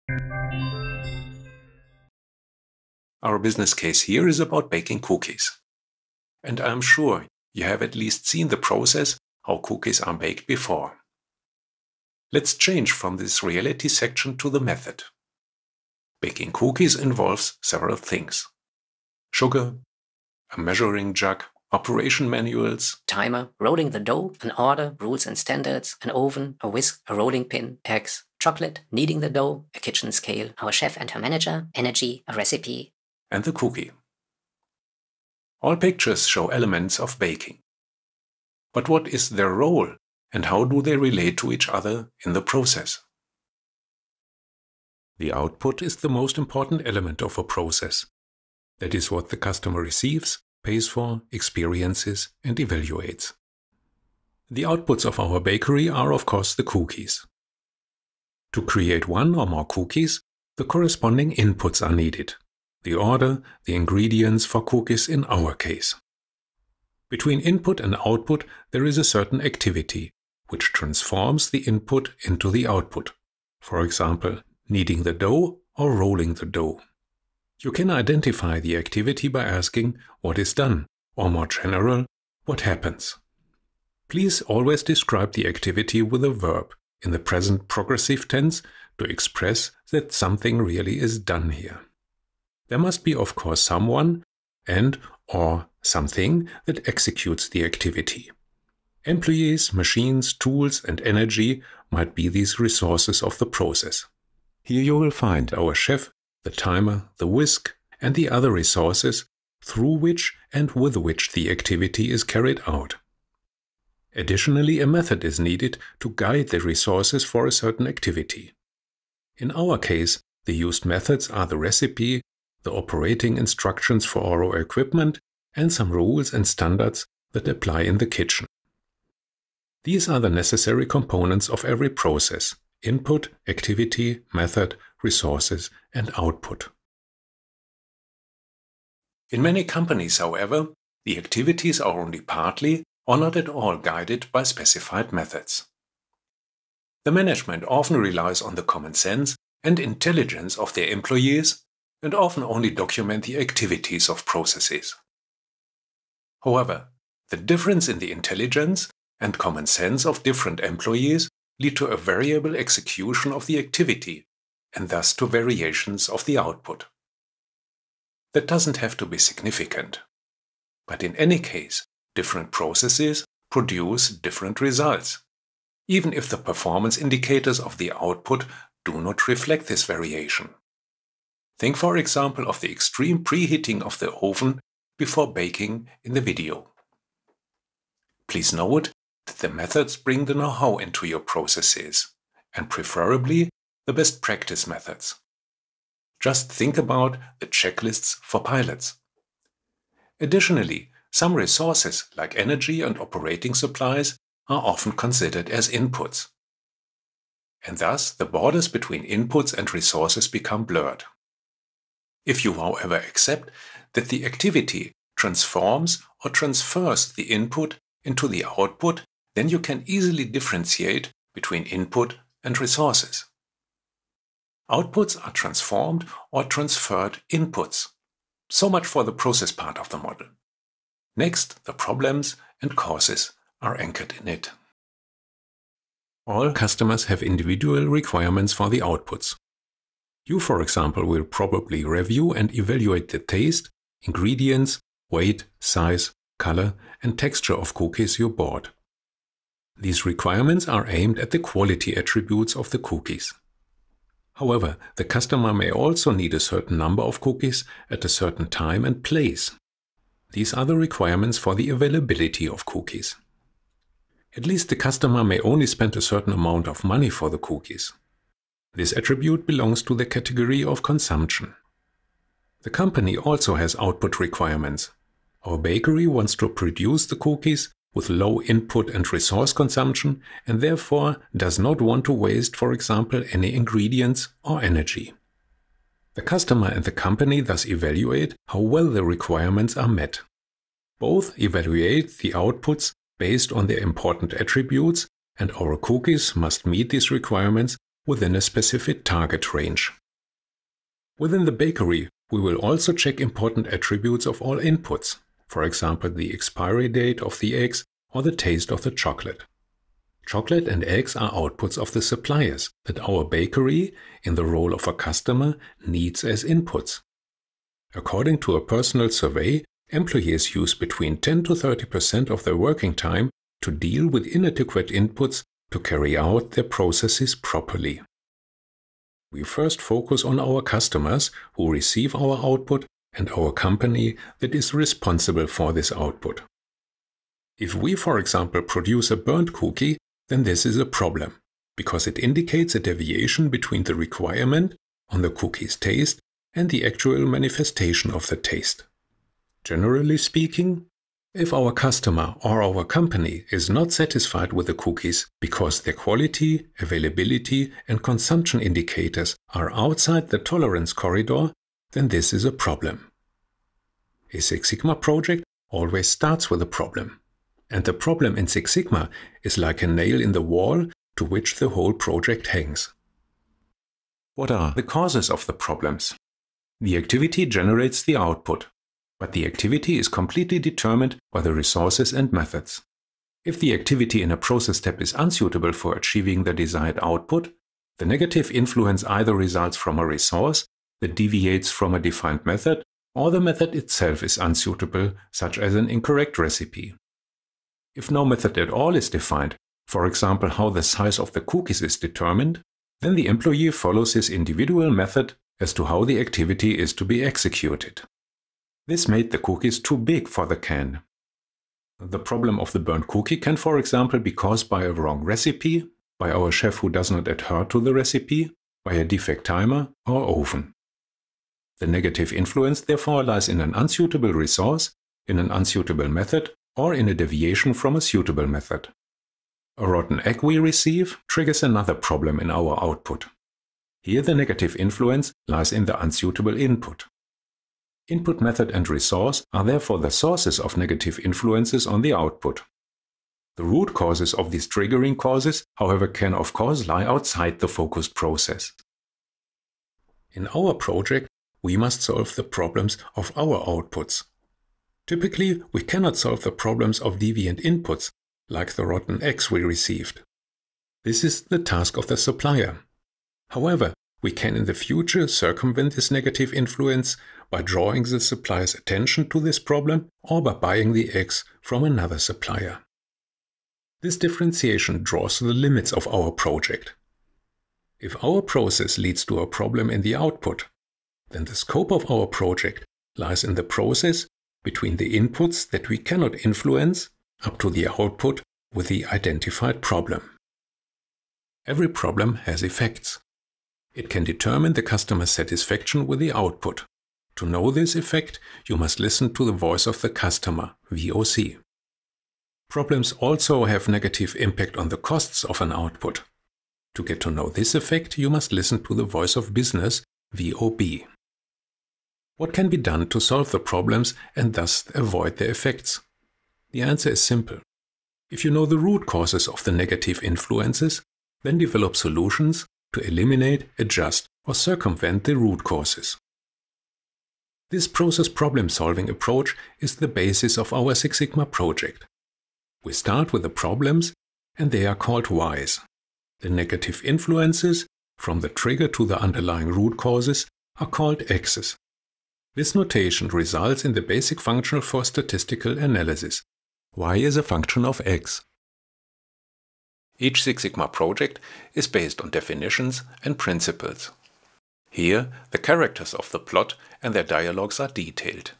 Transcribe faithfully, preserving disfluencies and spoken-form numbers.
Our business case here is about baking cookies. And I'm sure you have at least seen the process how cookies are baked before. Let's change from this reality section to the method. Baking cookies involves several things: sugar, a measuring jug, operation manuals, timer, rolling the dough, an order, rules and standards, an oven, a whisk, a rolling pin, eggs, chocolate, kneading the dough, a kitchen scale, our chef and her manager, energy, a recipe, and the cookie. All pictures show elements of baking. But what is their role and how do they relate to each other in the process? The output is the most important element of a process. That is what the customer receives, pays for, experiences, and evaluates. The outputs of our bakery are of course the cookies. To create one or more cookies, the corresponding inputs are needed. The order, the ingredients for cookies in our case. Between input and output there is a certain activity, which transforms the input into the output. For example, kneading the dough or rolling the dough. You can identify the activity by asking what is done, or more general, what happens. Please always describe the activity with a verb in the present progressive tense to express that something really is done here. There must be of course someone and or something that executes the activity. Employees, machines, tools and energy might be these resources of the process. Here you will find our chef, the timer, the whisk, and the other resources through which and with which the activity is carried out. Additionally, a method is needed to guide the resources for a certain activity. In our case, the used methods are the recipe, the operating instructions for our equipment, and some rules and standards that apply in the kitchen. These are the necessary components of every process: input, activity, method, resources, and output. In many companies, however, the activities are only partly or not at all guided by specified methods. The management often relies on the common sense and intelligence of their employees and often only document the activities of processes. However, the difference in the intelligence and common sense of different employees lead to a variable execution of the activity and thus to variations of the output. That doesn't have to be significant, but in any case, different processes produce different results, even if the performance indicators of the output do not reflect this variation. Think for example of the extreme preheating of the oven before baking in the video. Please note that the methods bring the know-how into your processes, and preferably the best practice methods. Just think about the checklists for pilots. Additionally, some resources like energy and operating supplies are often considered as inputs. And thus the borders between inputs and resources become blurred. If you, however, accept that the activity transforms or transfers the input into the output, then you can easily differentiate between input and resources. Outputs are transformed or transferred inputs. So much for the process part of the model. Next, the problems and causes are anchored in it. All customers have individual requirements for the outputs. You, for example, will probably review and evaluate the taste, ingredients, weight, size, color, and texture of cookies you bought. These requirements are aimed at the quality attributes of the cookies. However, the customer may also need a certain number of cookies at a certain time and place. These are the requirements for the availability of cookies. At least the customer may only spend a certain amount of money for the cookies. This attribute belongs to the category of consumption. The company also has output requirements. Our bakery wants to produce the cookies with low input and resource consumption and therefore does not want to waste, for example, any ingredients or energy. The customer and the company thus evaluate how well the requirements are met. Both evaluate the outputs based on their important attributes, and our cookies must meet these requirements within a specific target range. Within the bakery, we will also check important attributes of all inputs, for example the expiry date of the eggs or the taste of the chocolate. Chocolate and eggs are outputs of the suppliers that our bakery, in the role of a customer, needs as inputs. According to a personal survey, employees use between ten to thirty percent of their working time to deal with inadequate inputs to carry out their processes properly. We first focus on our customers who receive our output and our company that is responsible for this output. If we, for example, produce a burnt cookie, then this is a problem, because it indicates a deviation between the requirement on the cookie's taste and the actual manifestation of the taste. Generally speaking, if our customer or our company is not satisfied with the cookies because their quality, availability, and consumption indicators are outside the tolerance corridor, then this is a problem. A Six Sigma project always starts with a problem. And the problem in Six Sigma is like a nail in the wall to which the whole project hangs. What are the causes of the problems? The activity generates the output, but the activity is completely determined by the resources and methods. If the activity in a process step is unsuitable for achieving the desired output, the negative influence either results from a resource that deviates from a defined method, or the method itself is unsuitable, such as an incorrect recipe. If no method at all is defined, for example how the size of the cookies is determined, then the employee follows his individual method as to how the activity is to be executed. This made the cookies too big for the can. The problem of the burnt cookie can, for example, be caused by a wrong recipe, by our chef who does not adhere to the recipe, by a defect timer or oven. The negative influence therefore lies in an unsuitable resource, in an unsuitable method, or in a deviation from a suitable method. A rotten egg we receive triggers another problem in our output. Here the negative influence lies in the unsuitable input. Input method and resource are therefore the sources of negative influences on the output. The root causes of these triggering causes, however, can of course lie outside the focused process. In our project, we must solve the problems of our outputs. Typically, we cannot solve the problems of deviant inputs, like the rotten eggs we received. This is the task of the supplier. However, we can in the future circumvent this negative influence by drawing the supplier's attention to this problem or by buying the eggs from another supplier. This differentiation draws the limits of our project. If our process leads to a problem in the output, then the scope of our project lies in the process between the inputs that we cannot influence up to the output with the identified problem. Every problem has effects. It can determine the customer's satisfaction with the output. To know this effect, you must listen to the voice of the customer, V O C. Problems also have negative impact on the costs of an output. To get to know this effect, you must listen to the voice of business, V O B. What can be done to solve the problems and thus avoid their effects? The answer is simple. If you know the root causes of the negative influences, then develop solutions to eliminate, adjust, or circumvent the root causes. This process problem-solving approach is the basis of our Six Sigma project. We start with the problems, and they are called whys. The negative influences, from the trigger to the underlying root causes, are called x's. This notation results in the basic function for statistical analysis. Y is a function of x. Each Six Sigma project is based on definitions and principles. Here, the characters of the plot and their dialogues are detailed.